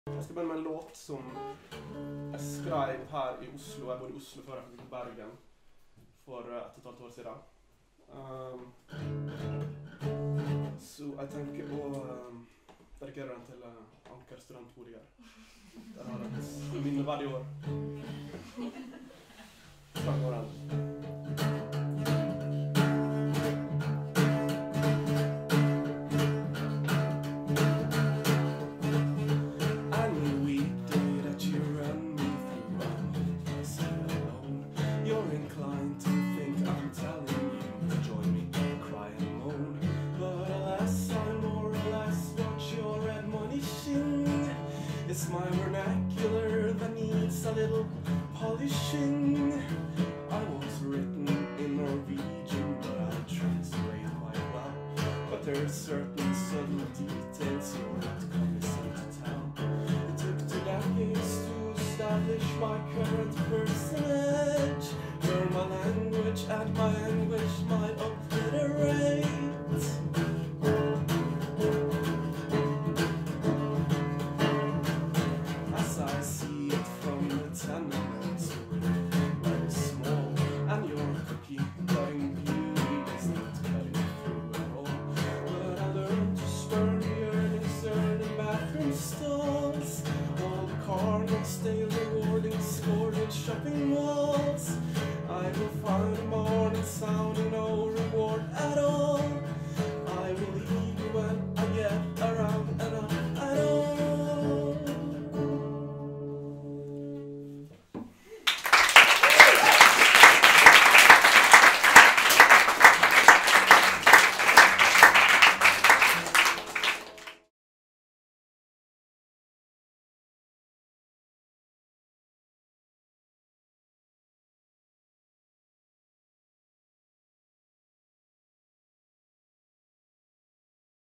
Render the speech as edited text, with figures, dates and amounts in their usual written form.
Jag ska börja med en låt som jag skrev här i Oslo. Jag bodde i Oslo før jeg flyttet til Bergen for 1,5 år siden. Så jeg tenker å dedikere den til Anker studentboliger. Den har et minneverdig år. Takk for den. It's my vernacular that needs a little polishing. I was written in Norwegian, but I translate quite well. But there are certain subtle details you're not cognizant to tell. It took 2 decades to establish my current personage. Learn my language, add my anguish, my obliterate. I see it from the tenements, very small, and your cookie-cutting beauty is not cutting through at all. But I learned to spurn the earnings earned in bathroom stalls. All the carnals, they rewarding, scored in shopping malls.